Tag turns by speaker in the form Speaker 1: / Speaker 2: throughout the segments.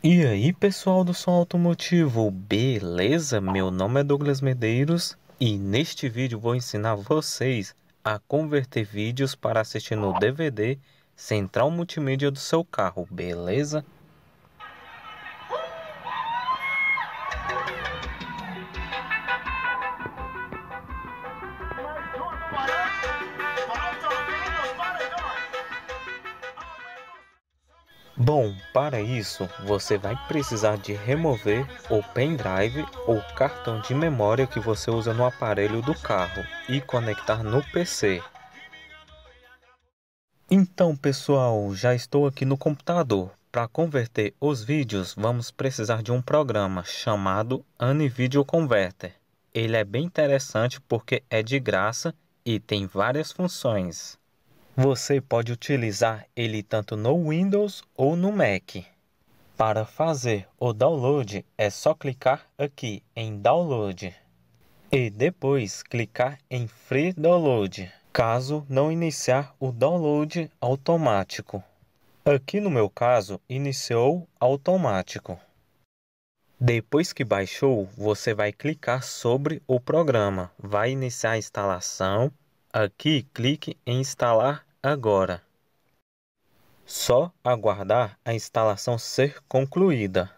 Speaker 1: E aí, pessoal do som automotivo, beleza? Meu nome é Douglas Medeiros e neste vídeo vou ensinar vocês a converter vídeos para assistir no DVD Central Multimídia do seu carro, beleza? Bom, para isso, você vai precisar de remover o pendrive ou cartão de memória que você usa no aparelho do carro e conectar no PC. Então, pessoal, já estou aqui no computador. Para converter os vídeos, vamos precisar de um programa chamado AniVideo Converter. Ele é bem interessante porque é de graça e tem várias funções. Você pode utilizar ele tanto no Windows ou no Mac. Para fazer o download, é só clicar aqui em Download e depois clicar em Free Download, caso não iniciar o download automático. Aqui no meu caso, iniciou automático. Depois que baixou, você vai clicar sobre o programa, vai iniciar a instalação. Aqui, clique em Instalar agora. Só aguardar a instalação ser concluída.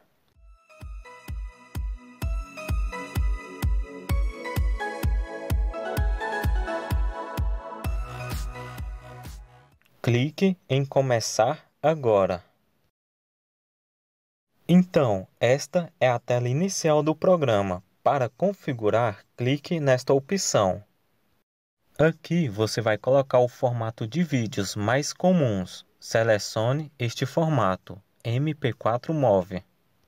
Speaker 1: Clique em Começar agora. Então, esta é a tela inicial do programa. Para configurar, clique nesta opção. Aqui você vai colocar o formato de vídeos mais comuns. Selecione este formato, MP4 MOV.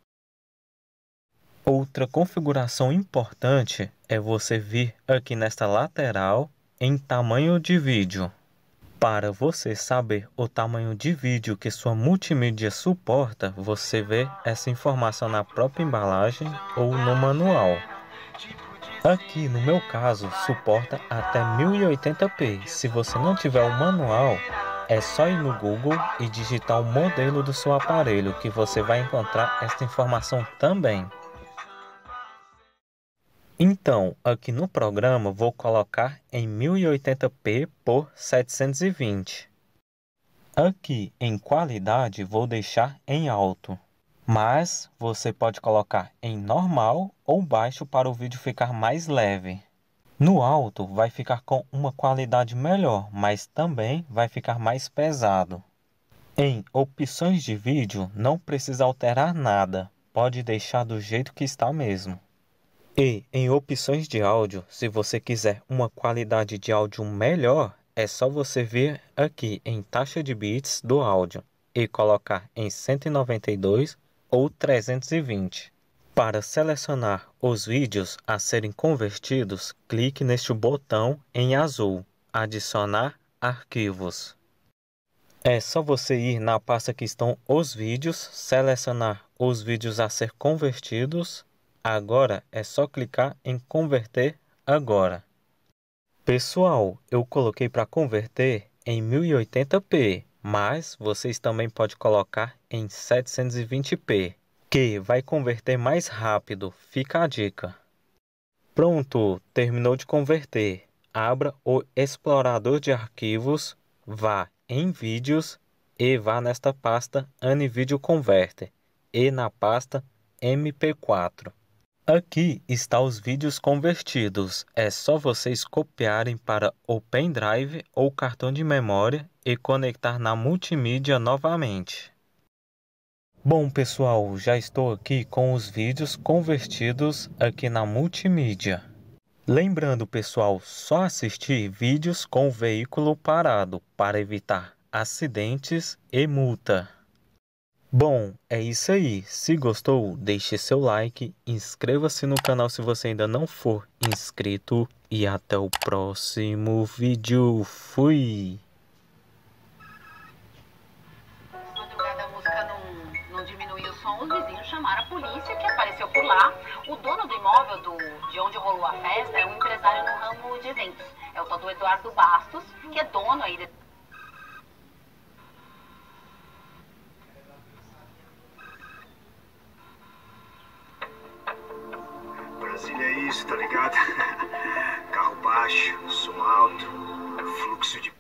Speaker 1: Outra configuração importante é você vir aqui nesta lateral em tamanho de vídeo. Para você saber o tamanho de vídeo que sua multimídia suporta, você vê essa informação na própria embalagem ou no manual. Aqui, no meu caso, suporta até 1080p. Se você não tiver o manual, é só ir no Google e digitar o modelo do seu aparelho, que você vai encontrar esta informação também. Então, aqui no programa, vou colocar em 1080p por 720. Aqui em qualidade, vou deixar em alto. Mas você pode colocar em normal ou baixo para o vídeo ficar mais leve. No alto vai ficar com uma qualidade melhor, mas também vai ficar mais pesado. Em opções de vídeo não precisa alterar nada, pode deixar do jeito que está mesmo. E em opções de áudio, se você quiser uma qualidade de áudio melhor, é só você vir aqui em taxa de bits do áudio e colocar em 192 ou 320. Para selecionar os vídeos a serem convertidos, clique neste botão em azul, Adicionar arquivos. É só você ir na pasta que estão os vídeos, selecionar os vídeos a ser convertidos. Agora é só clicar em Converter agora. Pessoal, eu coloquei para converter em 1080p, mas vocês também podem colocar em 720p, que vai converter mais rápido, fica a dica. Pronto, terminou de converter. Abra o explorador de arquivos, vá em vídeos e vá nesta pasta AniVideo Converter e na pasta MP4. Aqui estão os vídeos convertidos. É só vocês copiarem para o pendrive ou cartão de memória e conectar na multimídia novamente. Bom, pessoal, já estou aqui com os vídeos convertidos aqui na multimídia. Lembrando, pessoal, só assistir vídeos com o veículo parado para evitar acidentes e multa. Bom, é isso aí. Se gostou, deixe seu like, inscreva-se no canal se você ainda não for inscrito e até o próximo vídeo. Fui!
Speaker 2: A música não diminuiu o som, os vizinhos chamaram a polícia que apareceu por lá. O dono do imóvel de onde rolou a festa é um empresário no ramo de eventos. É o tal do Eduardo Bastos, que é dono aí
Speaker 3: disso, tá ligado? Carro baixo, som alto, fluxo de